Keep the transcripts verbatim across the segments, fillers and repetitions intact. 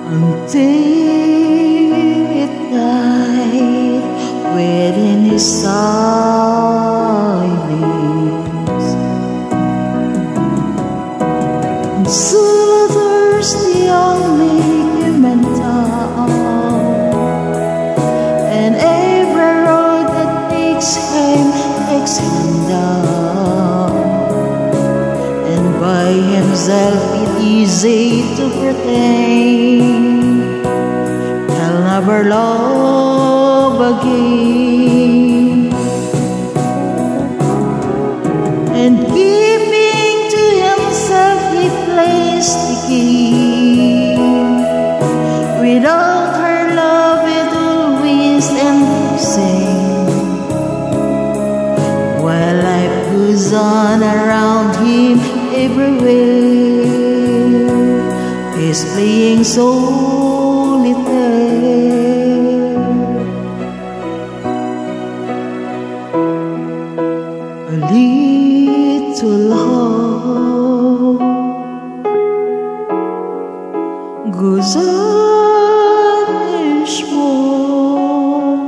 until it died within his silence. And so there's the only human town, and every road that takes him takes him down, and by himself it's easy to pretend he'll never love again. And keeping to himself he plays the game. Without her love it always ends the same. While life goes on around him everywhere, he's playing solitaire. A little hope goes unishmored,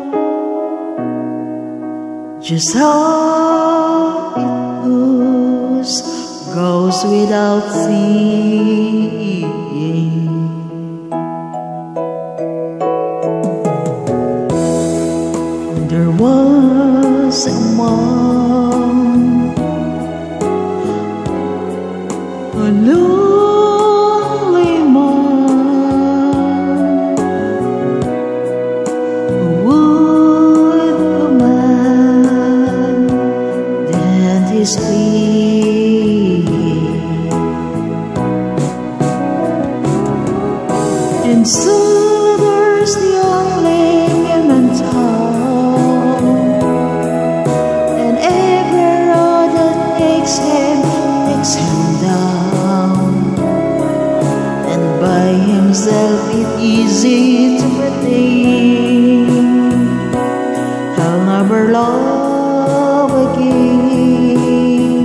just how it goes, goes without seeing. There was someone, a lonely man, who would command and his feet. And so there's the only human town, and every road that takes him takes him down, and by himself it's easy to pretend he'll never love again.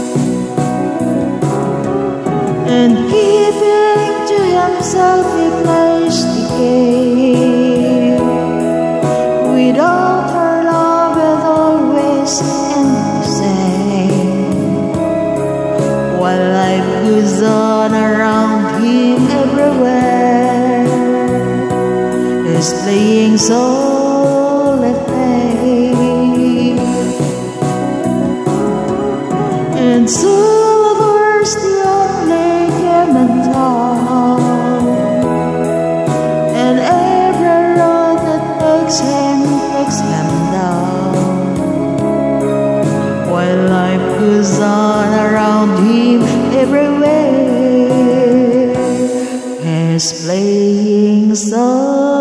And keeping to himself he plays the game. Without her love it always ends the same. While life goes on around him everywhere, he's playing solitaire. And so there's the only human town, and every road that takes him takes him down, while life goes on around him everywhere, he's playing so